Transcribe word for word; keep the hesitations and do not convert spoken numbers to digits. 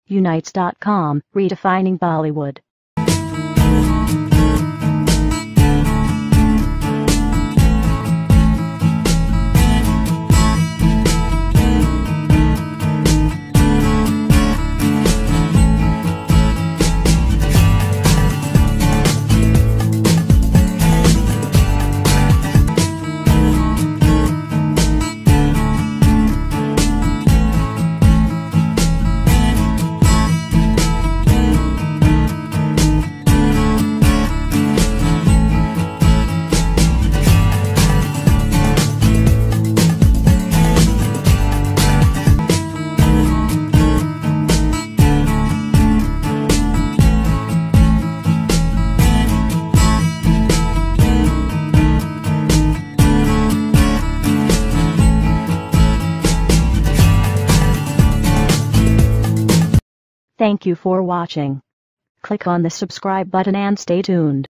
Unites dot com, redefining Bollywood. Thank you for watching. Click on the subscribe button and stay tuned.